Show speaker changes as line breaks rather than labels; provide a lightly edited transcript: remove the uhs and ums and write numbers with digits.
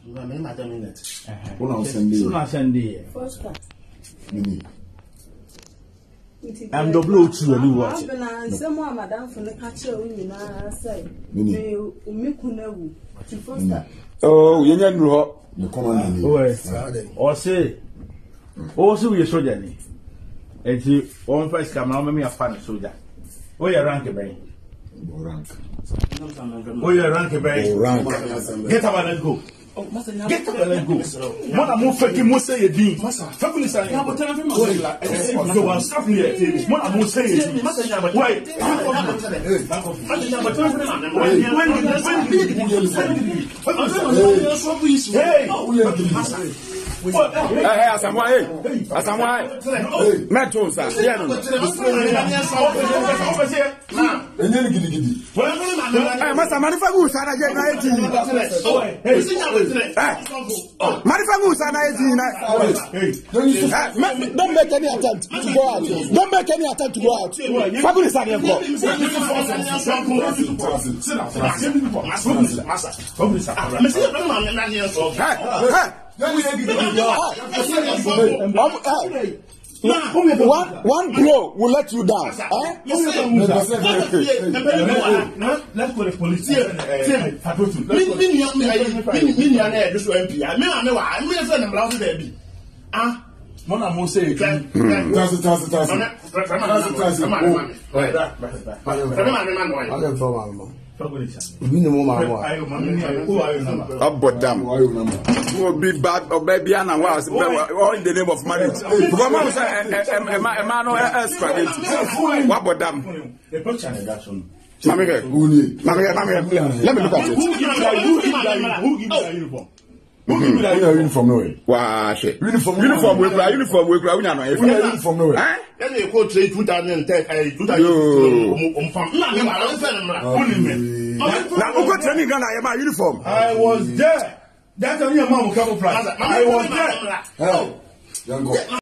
First class.
I'm double two and you watch.
Someone, madam, from the catcher, we say,
oh, you know,
the command. Or say, also, we are soldier. And you one first come now, me a fan soldier. Oh, you rank a brain.
Rank.
Oh, you rank a brain.
Rank.
Get up and let's go. Get up and let's go. What I'm more fucking most say a bean. Family say, I'm not telling him. Go and stop here. What I'm more saying. Wait. Hey.
Hey, Asamoah, Metro, sir. Master, Manifagu, Sana, don't make any attempt to go out. Don't make any attempt to go out. Fagu is an one blow will let you down.
Let's go to the police.
Will be bad or baby and was all in the name of marriage. What about them? Let me look at it.
Who give you uniform nowhere?
Wow, shit. Uniform, we
uniform nowhere.
Then you go trade 2010.
Uniform.
I was there. That's only a mom who come from. I was there.